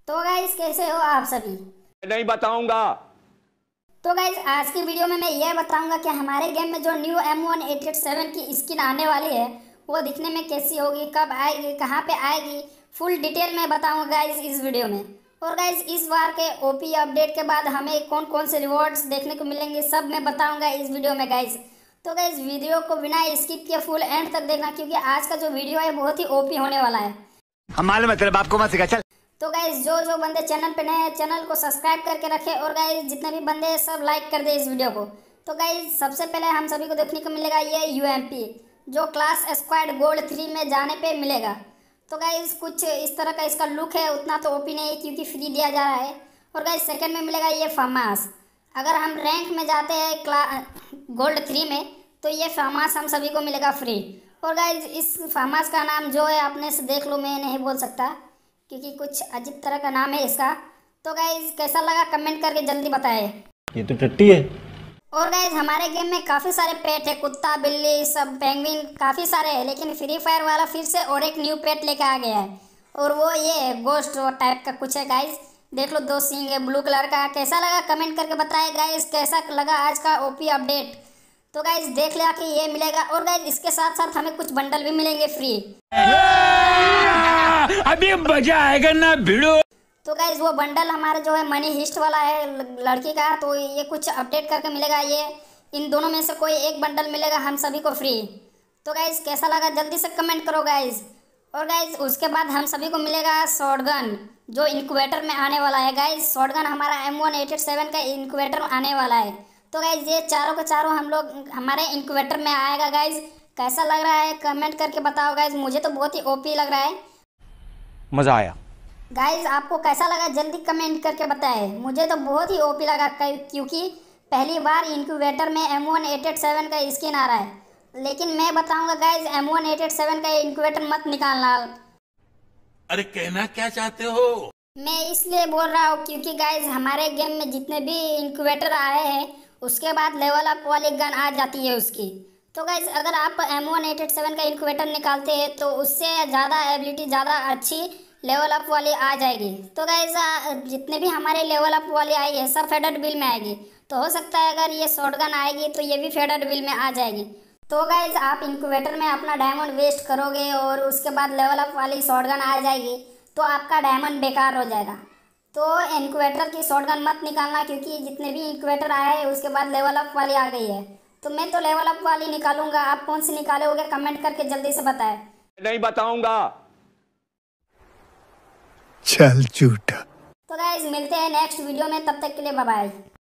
तो गाइस कैसे हो आप सभी। नहीं बताऊंगा। तो गाइस आज की वीडियो में मैं यह बताऊंगा कि हमारे गेम में जो न्यू M1887 की स्किन आने वाली है वो दिखने में कैसी होगी, कब आएगी, कहां पे आएगी, फुल डिटेल में बताऊंगा गाइस इस वीडियो में। और गाइस इस बार के ओपी अपडेट के बाद हमें कौन कौन से रिवॉर्ड्स देखने को मिलेंगे सब मैं बताऊंगा इस वीडियो में गाइस। तो गाइस वीडियो को बिना स्किप किए फुल एंड तक देखना, क्योंकि आज का जो वीडियो है बहुत ही ओपी होने वाला है। हम मालूम है तेरे बाप को मत सिखा चल। तो गाइज जो बंदे चैनल पे नए हैं चैनल को सब्सक्राइब करके रखे, और गाइज जितने भी बंदे हैं सब लाइक कर दे इस वीडियो को। तो गाइज सबसे पहले हम सभी को देखने को मिलेगा ये यूएमपी, जो क्लास स्क्वाड गोल्ड 3 में जाने पे मिलेगा। तो गाइज कुछ इस तरह का इसका लुक है, उतना तो ओपी नहीं है क्योंकि फ्री दिया जा रहा है। और गाइज सेकंड में मिलेगा ये फार्मास। अगर हम रैंक में जाते हैं गोल्ड 3 में तो ये फार्मास हम सभी को मिलेगा फ्री। और गाइज इस फार्मास का नाम जो है अपने से देख लो, मैं नहीं बोल सकता क्योंकि कुछ अजीब तरह का नाम है इसका। तो गाइज कैसा लगा कमेंट करके जल्दी बताएं। ये तो टट्टी है। और गाइज हमारे गेम में काफ़ी सारे पेट है, कुत्ता बिल्ली सब पेंगुइन काफ़ी सारे हैं, लेकिन फ्री फायर वाला फिर से और एक न्यू पेट लेके आ गया है और वो ये गोस्ट टाइप का कुछ है गाइज। देख लो 2 सींग है ब्लू कलर का। कैसा लगा कमेंट करके बताएं गाइज, कैसा लगा आज का ओपी अपडेट। तो गाइज देख लिया कि ये मिलेगा, और गाइज इसके साथ साथ हमें कुछ बंडल भी मिलेंगे फ्री। अभी मजा आएगा ना भिड़ो। तो गाइज वो बंडल हमारा जो है मनी हिस्ट वाला है लड़की का, तो ये कुछ अपडेट करके मिलेगा। ये इन दोनों में से कोई एक बंडल मिलेगा हम सभी को फ्री। तो गाइज कैसा लगा जल्दी से कमेंट करो गाइज। और गाइज उसके बाद हम सभी को मिलेगा शॉटगन, जो इंक्यूबेटर में आने वाला है गाइज। शॉटगन हमारा M1887 का इंक्यूबेटर आने वाला है। तो गाइज ये चारों के चारों हम लोग हमारे इंक्यूबेटर में आएगा गाइज। कैसा लग रहा है कमेंट करके बताओ गाइज। मुझे तो बहुत ही ओपी लग रहा है, मजा आया। गाइज आपको कैसा लगा जल्दी कमेंट करके बताएं। मुझे तो बहुत ही ओपी लगा क्योंकि पहली बार इंक्यूबेटर में M1887 का स्किन आ रहा है। लेकिन मैं बताऊंगा गाइज M1887 का इंक्यूबेटर मत निकालना। अरे कहना क्या चाहते हो? मैं इसलिए बोल रहा हूँ क्योंकि गाइज हमारे गेम में जितने भी इंक्यूबेटर आए हैं उसके बाद लेवल अप वाली गन आ जाती है उसकी। तो गाइज अगर आप M1887 का इंक्यूबेटर निकालते हैं तो उससे ज़्यादा एबिलिटी ज़्यादा अच्छी लेवल अप वाली आ जाएगी। तो गाइज जितने भी हमारे लेवल अप वाली आई है सब फेडेड बिल में आएगी। तो हो सकता है अगर ये शॉटगन आएगी तो ये भी फेडेड बिल में आ जाएगी। तो गाइज आप इंक्यूबेटर में अपना डायमंड वेस्ट करोगे और उसके बाद लेवल अप वाली शॉटगन आ जाएगी तो आपका डायमंड बेकार हो जाएगा। तो इंक्यूबेटर की शॉटगन मत निकालना, क्योंकि जितने भी इंक्यूबेटर आए हैं उसके बाद लेवल अप वाली आ गई है। तो मैं तो लेवल अप वाली निकालूंगा, आप कौन सी निकालोगे कमेंट करके जल्दी से बताएं। नहीं बताऊंगा। चल झूठा। तो गाइज मिलते हैं नेक्स्ट वीडियो में, तब तक के लिए बाय बाय।